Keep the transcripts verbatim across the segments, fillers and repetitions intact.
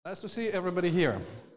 Nice to see everybody here.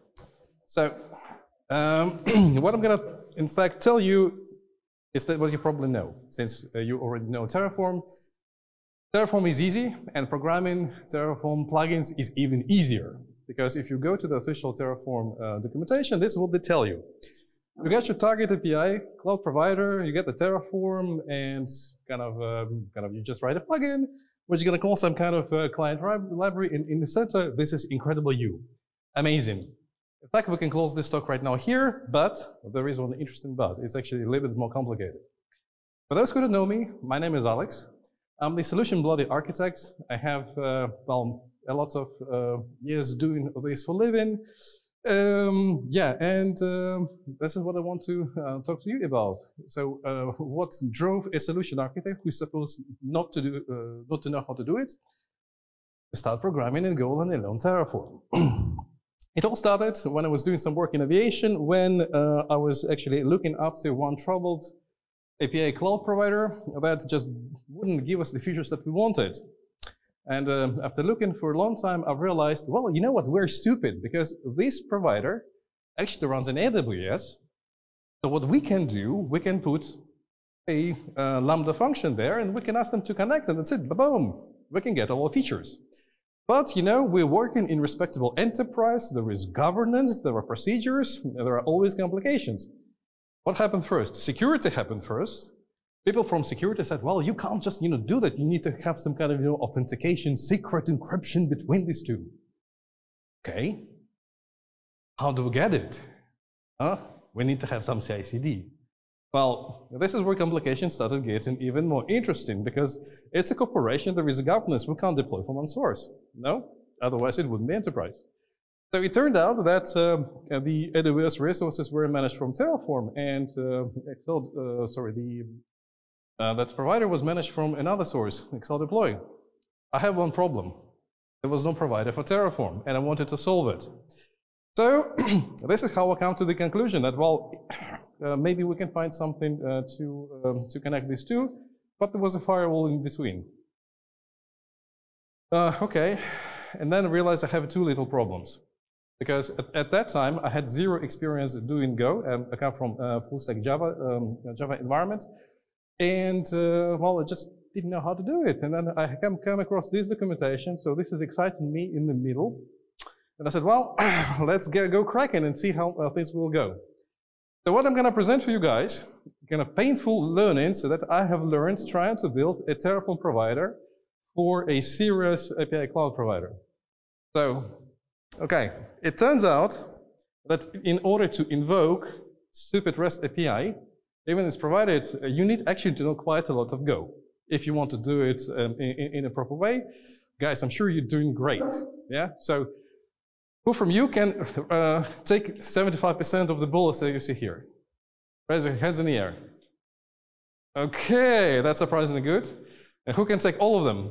So, um, what I'm going to, in fact, tell you is that what you probably know, since uh, you already know Terraform. Terraform is easy, and programming Terraform plugins is even easier. Because if you go to the official Terraform uh, documentation, this will tell you. You get your target A P I, cloud provider, you get the Terraform, and kind of, um, kind of you just write a plugin, which you're going to call some kind of uh, client library. In, in the center, this is incredible you. Amazing. In fact, we can close this talk right now here, but there is one interesting but. It's actually a little bit more complicated. For those who don't know me, my name is Alex. I'm the solution bloody architect. I have, uh, well, a lot of uh, years doing this for a living. Um, yeah, and um, this is what I want to uh, talk to you about. So, uh, what drove a solution architect who's supposed not to do, uh, not to know how to do it, to start programming in Golang and on Terraform? It all started when I was doing some work in aviation, when uh, I was actually looking after one troubled A P I cloud provider that just wouldn't give us the features that we wanted. And uh, after looking for a long time, I realized, well, you know what, we're stupid, because this provider actually runs in A W S. So what we can do, we can put a uh, Lambda function there, and we can ask them to connect, and that's it, boom, we can get all the features. But, you know, we're working in respectable enterprise, there is governance, there are procedures, there are always complications. What happened first? Security happened first. People from security said, well, you can't just, you know, do that. You need to have some kind of, you know, authentication, secret encryption between these two. Okay. How do we get it? Huh? We need to have some C I C D. Well, this is where complications started getting even more interesting, because it's a corporation, there is a governance. We can't deploy from one source. No? Otherwise, it wouldn't be enterprise. So it turned out that uh, the A W S resources were managed from Terraform, and uh, Excel, uh, sorry, the Uh, that provider was managed from another source, Excel Deploy. I have one problem. There was no provider for Terraform, and I wanted to solve it. So this is how I come to the conclusion that, well, uh, maybe we can find something uh, to, um, to connect these two, but there was a firewall in between. Uh, okay, and then I realized I have two little problems. Because at, at that time, I had zero experience doing Go. Um, I come from uh, full stack Java, um, Java environment. And, uh, well, I just didn't know how to do it. And then I come, come across this documentation, so this is exciting me in the middle. And I said, well, let's get, go cracking and see how uh, things will go. So what I'm going to present for you guys, kind of painful learnings that I have learned trying to build a Terraform provider for a serious A P I cloud provider. So, okay, it turns out that in order to invoke stupid REST A P I, even it's provided, uh, you need actually to know quite a lot of Go if you want to do it um, in, in a proper way. Guys, I'm sure you're doing great. Yeah. So, who from you can uh, take seventy-five percent of the bullets that you see here? Raise your hands in the air. Okay, that's surprisingly good. And who can take all of them?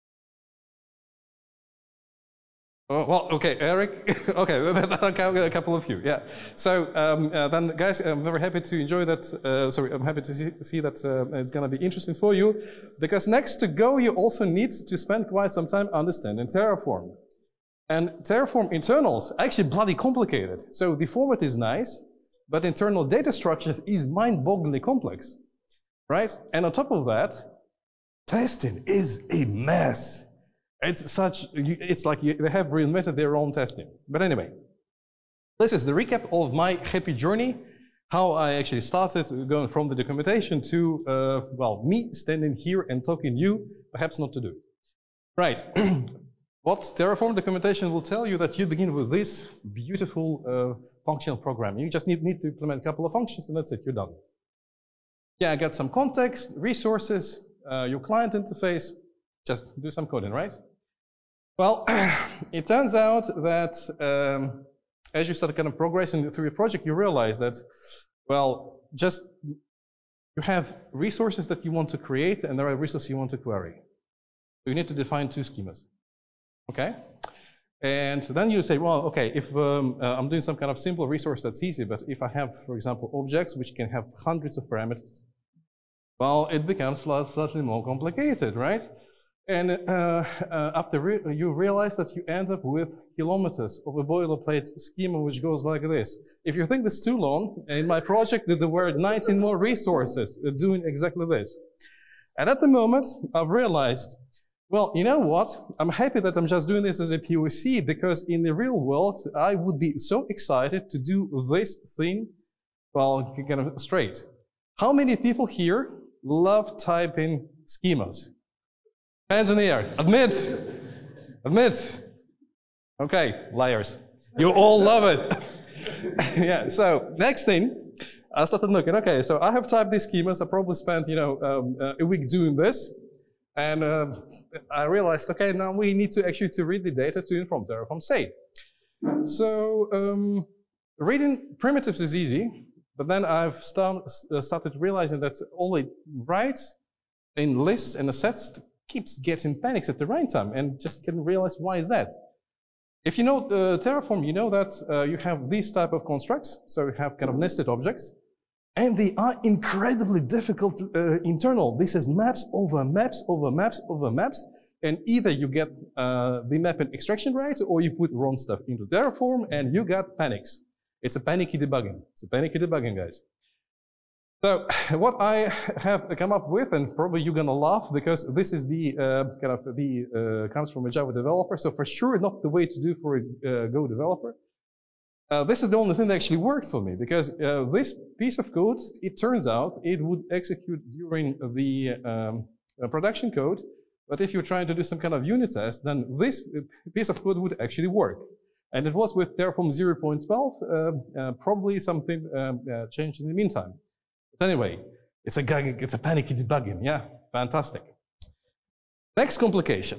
Oh, well, okay, Eric. Okay, a couple of you, yeah. So um, uh, then, guys, I'm very happy to enjoy that. Uh, sorry, I'm happy to see, see that uh, it's going to be interesting for you, because next to Go, you also need to spend quite some time understanding Terraform. And Terraform internals are actually bloody complicated. So the format is nice, but internal data structures is mind-bogglingly complex, right? And on top of that, testing is a mess. It's such, it's like you, they have reinvented their own testing. But anyway, this is the recap of my happy journey, how I actually started going from the documentation to, uh, well, me standing here and talking to you, perhaps not to do it. Right. What Terraform documentation will tell you that you begin with this beautiful uh, functional program. You just need, need to implement a couple of functions, and that's it, you're done. Yeah, I got some context, resources, uh, your client interface, just do some coding, right? Well, it turns out that um, as you start kind of progressing through your project, you realize that, well, just you have resources that you want to create, and there are resources you want to query. So you need to define two schemas, okay? And then you say, well, okay, if um, uh, I'm doing some kind of simple resource, that's easy, but if I have, for example, objects which can have hundreds of parameters, well, it becomes slightly more complicated, right? And uh, uh, after re you realize that you end up with kilometers of a boilerplate schema which goes like this. If you think this is too long, in my project there were nineteen more resources doing exactly this. And at the moment, I've realized, well, you know what? I'm happy that I'm just doing this as a P O C, because in the real world, I would be so excited to do this thing, well, kind of straight. How many people here love typing schemas? Hands in the air. Admit. Admit. Okay, liars. You all love it. Yeah, so next thing, I started looking, okay, so I have typed these schemas. I probably spent, you know, um, uh, a week doing this. And uh, I realized, okay, now we need to actually to read the data to inform Terraform state. So um, reading primitives is easy, but then I've start, uh, started realizing that all it writes in lists and sets keeps getting panics at the right time, and just can realize why is that. If you know uh, Terraform, you know that uh, you have these type of constructs, so you have kind of nested objects, and they are incredibly difficult uh, internal. This is maps over maps over maps over maps, and either you get uh, the mapping extraction right, or you put wrong stuff into Terraform, and you got panics. It's a panicky debugging. It's a panicky debugging, guys. So what I have come up with, and probably you're gonna laugh because this is the uh, kind of the uh, comes from a Java developer, so for sure not the way to do for a uh, Go developer. Uh, this is the only thing that actually worked for me, because uh, this piece of code, it turns out it would execute during the um, uh, production code, but if you're trying to do some kind of unit test, then this piece of code would actually work. And it was with Terraform zero point twelve, uh, uh, probably something um, uh, changed in the meantime. Anyway, it's a, it's a panicky debugging, yeah, fantastic. Next complication.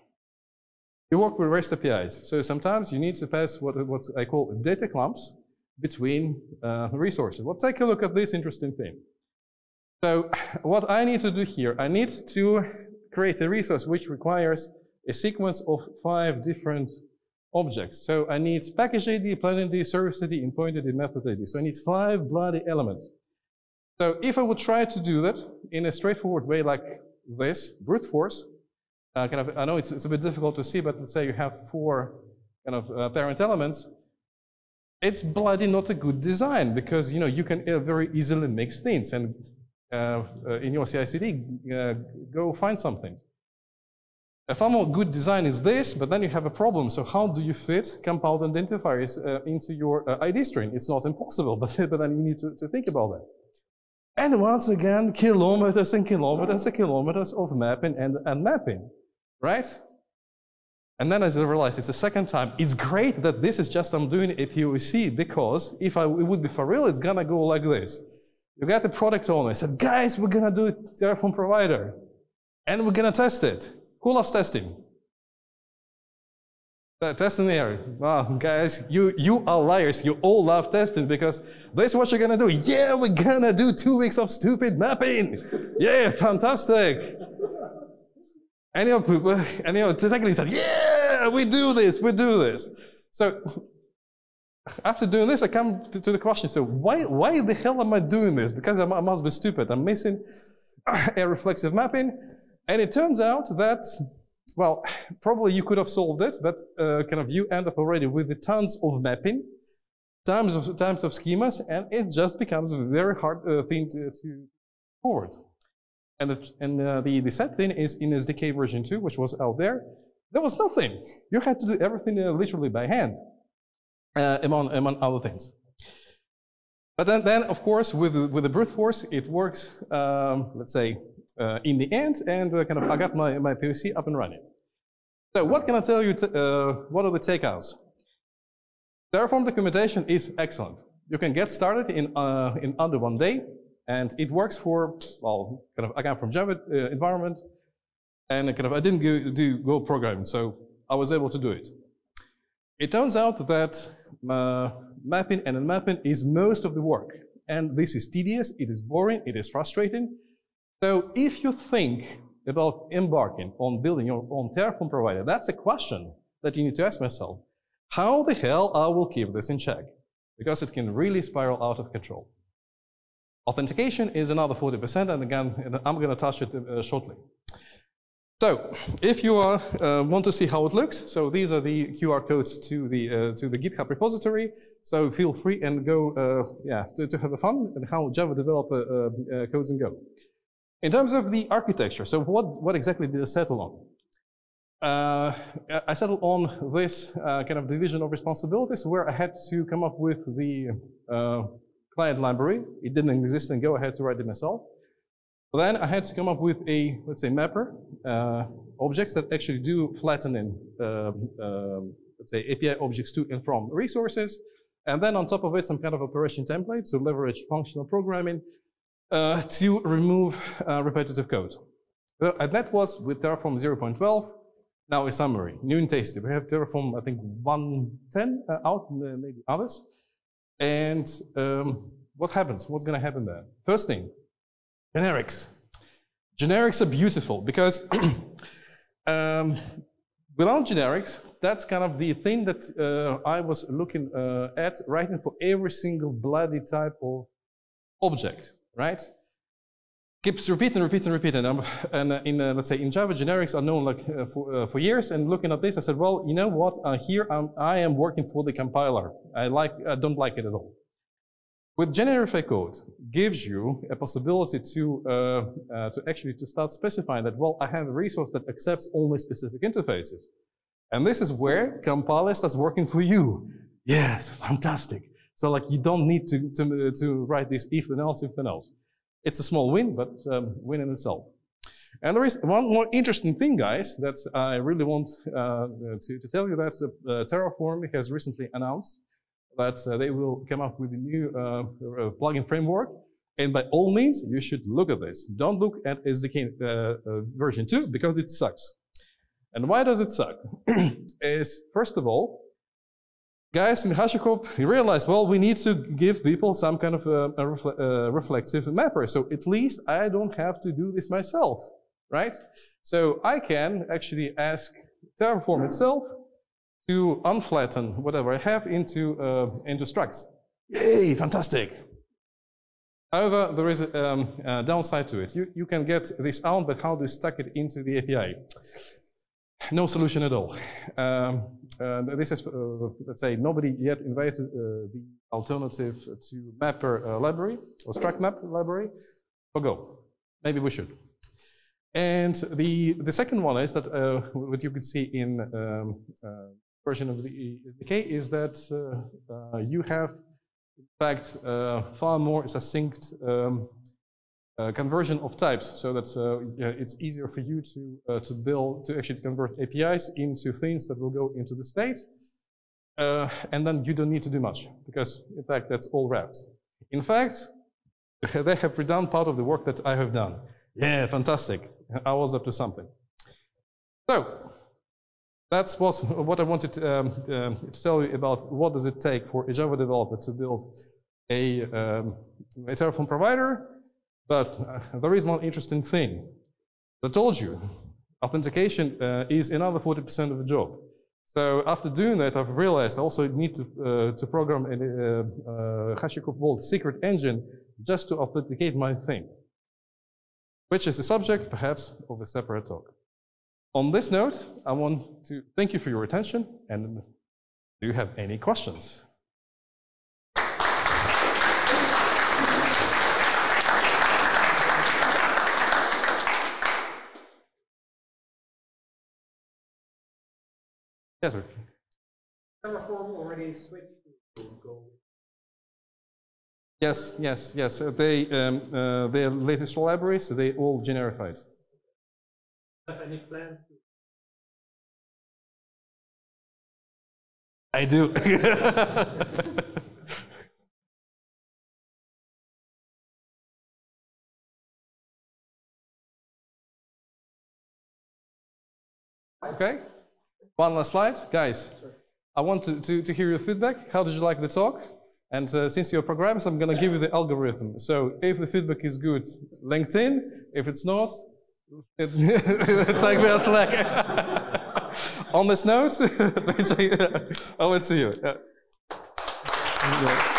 You work with REST A P Is, so sometimes you need to pass what, what I call data clumps between uh, resources. Well, take a look at this interesting thing. So what I need to do here, I need to create a resource which requires a sequence of five different objects. So I need package I D, plan I D, service I D, endpoint I D, method I D. So I need five bloody elements. So if I would try to do that in a straightforward way like this, brute force, uh, kind of, I know it's, it's a bit difficult to see, but let's say you have four kind of uh, parent elements, it's bloody not a good design, because you know you can uh, very easily mix things, and uh, uh, in your C I C D, uh, go find something. A far more good design is this, but then you have a problem. So how do you fit compound identifiers uh, into your uh, I D string? It's not impossible, but, but then you need to, to think about that. And once again, kilometers and kilometers and kilometers of mapping and, and mapping, right? And then as I realized, it's the second time, it's great that this is just I'm doing a P O C, because if I, it would be for real, it's gonna go like this. You got the product owner, I said, guys, we're gonna do Terraform-provider, and we're gonna test it. Who loves testing? Uh, test in the area. Wow, guys, you, you are liars. You all love testing, because this is what you're gonna do. Yeah, we're gonna do two weeks of stupid mapping. Yeah, fantastic. And you know, and you know, technically said, yeah, we do this, we do this. So after doing this, I come to, to the question, so why, why the hell am I doing this? Because I, I must be stupid. I'm missing a reflexive mapping. And it turns out that, well, probably you could have solved it, but uh, kind of you end up already with the tons of mapping, tons of, tons of schemas, and it just becomes a very hard uh, thing to, to forward. And, the, and uh, the, the sad thing is, in S D K version two, which was out there, there was nothing. You had to do everything uh, literally by hand, uh, among, among other things. But then, then of course, with, with the brute force, it works, um, let's say, Uh, in the end, and uh, kind of I got my, my P O C up and running. So what can I tell you, t uh, what are the takeouts? Terraform documentation is excellent. You can get started in, uh, in under one day, and it works for, well, kind of, I come from Java uh, environment, and kind of I didn't go, do Go programming, so I was able to do it. It turns out that uh, mapping and unmapping is most of the work, and this is tedious, it is boring, it is frustrating. So if you think about embarking on building your own Terraform provider, that's a question that you need to ask myself. How the hell I will keep this in check? Because it can really spiral out of control. Authentication is another forty percent, and again, I'm going to touch it uh, shortly. So, if you are, uh, want to see how it looks, so these are the Q R codes to the uh, to the GitHub repository. So feel free and go, uh, yeah, to, to have a fun and how Java developer uh, uh, codes and go. In terms of the architecture, so what what exactly did I settle on? Uh, I settled on this uh, kind of division of responsibilities where I had to come up with the uh, client library. It didn't exist in Go. I had to write it myself. Then I had to come up with a, let's say, mapper, uh, objects that actually do flattening, uh, uh, let's say, A P I objects to and from resources. And then on top of it, some kind of operation template, so leverage functional programming uh, to remove uh, repetitive code. Uh, and that was with Terraform zero point twelve. Now a summary, new and tasty. We have Terraform, I think, one ten uh, out, uh, maybe others. And um, what happens? What's going to happen there? First thing, generics. Generics are beautiful because um, without generics, that's kind of the thing that uh, I was looking uh, at, writing for every single bloody type of object, right? Keeps repeating, repeating, repeating. Um, and uh, in, uh, let's say, in Java, generics are known like uh, for, uh, for years. And looking at this, I said, well, you know what? Uh, here I'm, I am working for the compiler. I like, I don't like it at all. With Generified code, gives you a possibility to uh, uh, to actually to start specifying that, well, I have a resource that accepts only specific interfaces, and this is where compiler starts working for you. Yes, fantastic. So like you don't need to to to write this if then else if then else. It's a small win, but um, win in itself. And there is one more interesting thing, guys, that I really want uh, to to tell you that uh, Terraform has recently announced that uh, they will come up with a new uh, uh, plugin framework. And by all means, you should look at this. Don't look at S D K uh, uh, version two because it sucks. And why does it suck? Is, first of all, guys in HashiCorp, you realize, well, we need to give people some kind of uh, a refle uh, reflexive mapper. So at least I don't have to do this myself, right? So I can actually ask Terraform itself to unflatten whatever I have into, uh, into structs. Yay, fantastic. However, there is a, um, a downside to it. You, you can get this out, but how do you stack it into the A P I? No solution at all. Um, uh, this is, uh, let's say, nobody yet invited uh, the alternative to mapper uh, library, or struct map library, for Go. Maybe we should. And the, the second one is that uh, what you could see in um, uh, version of the S D K is that uh, uh, you have, in fact, uh, far more succinct um, uh, conversion of types, so that uh, yeah, it's easier for you to uh, to build to actually convert A P Is into things that will go into the state, uh, and then you don't need to do much because, in fact, that's all wrapped. In fact, they have redone part of the work that I have done. Yeah, fantastic. I was up to something. So. That's was what I wanted to, um, um, to tell you about what does it take for a Java developer to build a, um, a Terraform provider. But uh, there is one interesting thing. I told you, authentication uh, is another forty percent of the job. So after doing that, I've realized I also need to, uh, to program a uh, uh, HashiCorp Vault secret engine just to authenticate my thing, which is the subject, perhaps, of a separate talk. On this note, I want to thank you for your attention, and do you have any questions? Yes, sir. Terraform already switched to Go. Yes, yes, yes. They, um, uh, their latest libraries, they all generified. Have any plans to? I do. Okay. One last slide, guys. Sure. I want to, to, to hear your feedback. How did you like the talk? And uh, since you're programmers, I'm going to give you the algorithm. So if the feedback is good, LinkedIn. If it's not, take me on Slack. On this note, I will see you. Yeah.